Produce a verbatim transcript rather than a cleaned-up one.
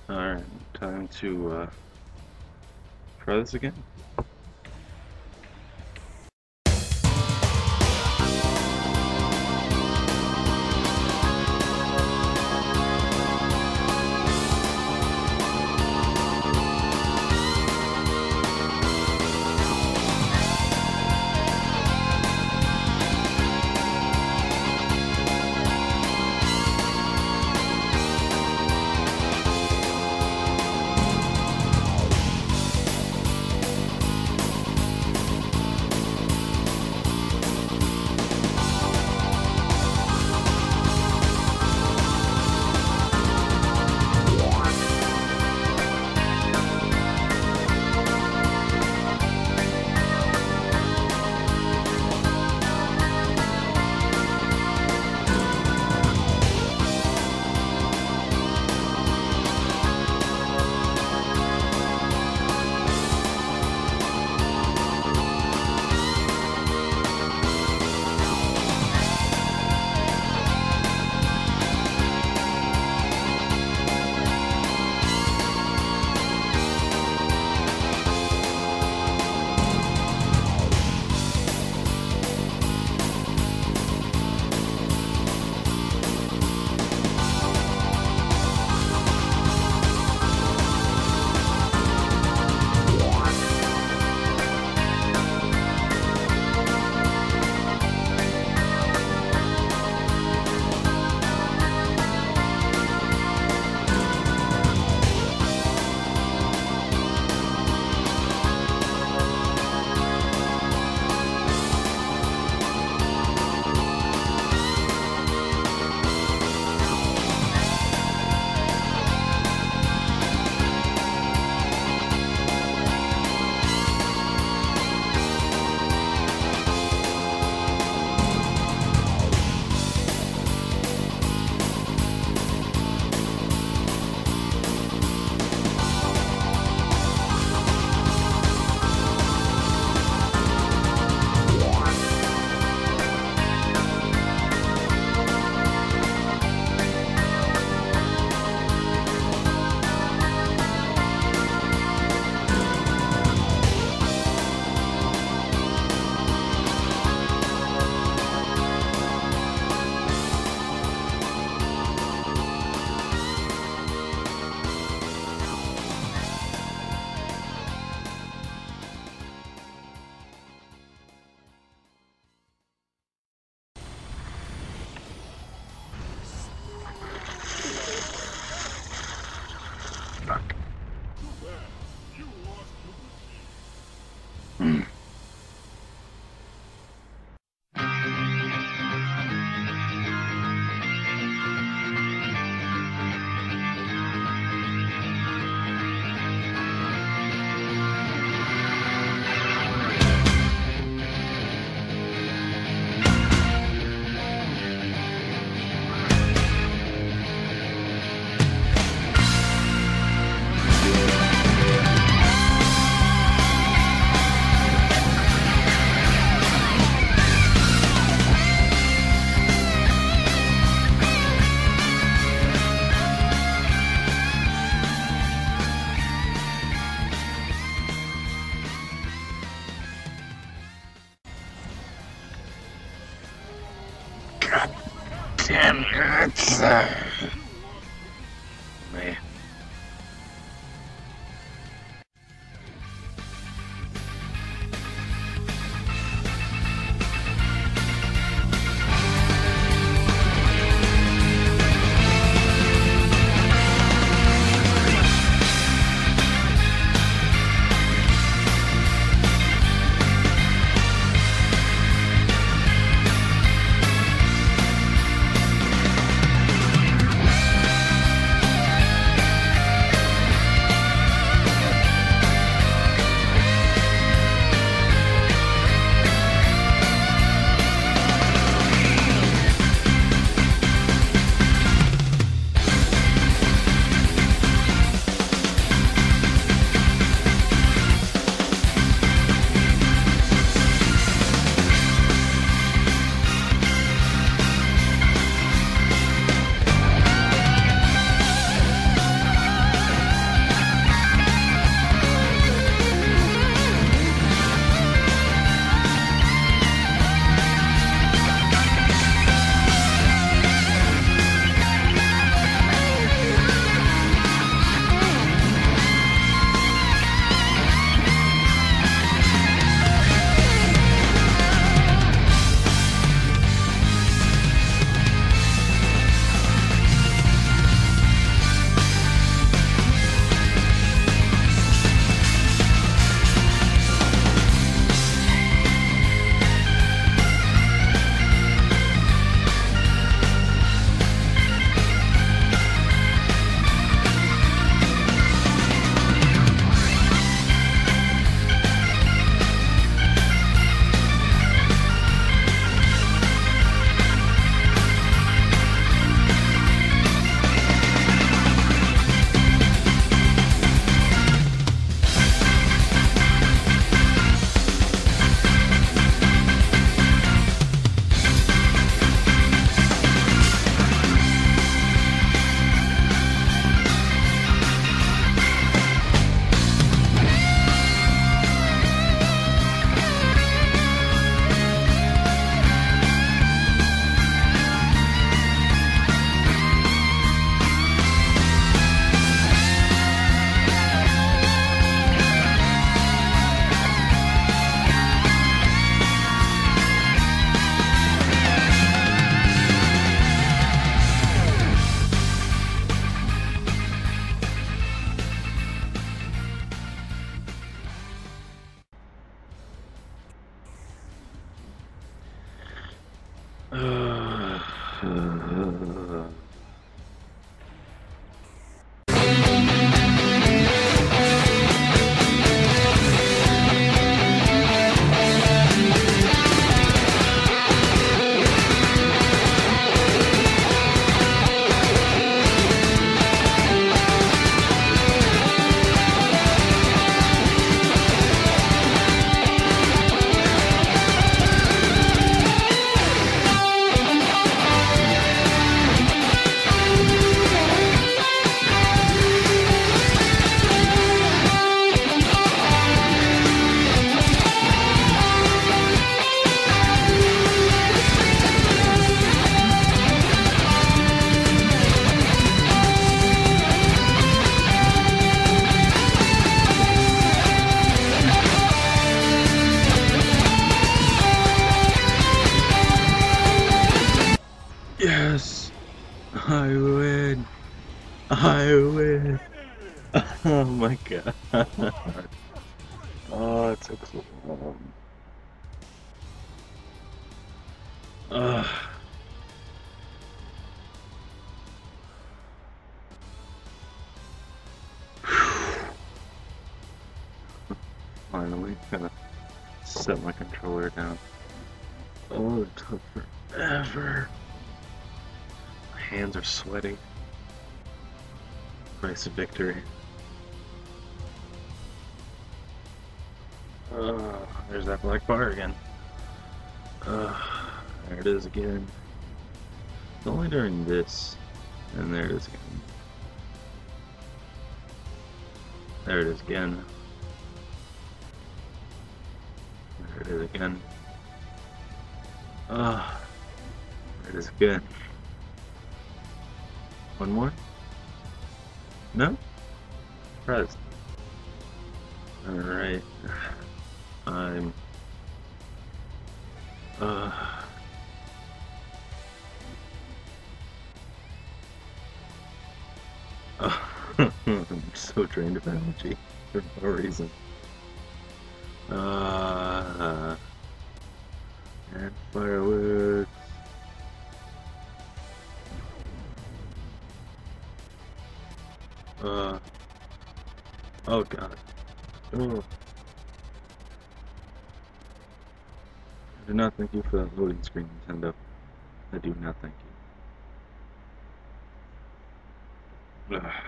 Alright, time to uh, try this again. God damn it! Man. Oh my god. Oh, it's so cool. Ugh. Finally, gonna set my controller down. Oh, it took forever. My hands are sweaty. Price of victory. Uh, there's that black bar again. Uh, there it is again. It's only during this. And there it is again. There it is again. There it is again. Ah, there it is again. One more? No? Pressed. Alright. I'm... Uh... I'm so drained of energy for no reason. Uh... And fireworks. Uh... Oh god. Oh. I do not thank you for that loading screen, Nintendo. I do not thank you. Ugh.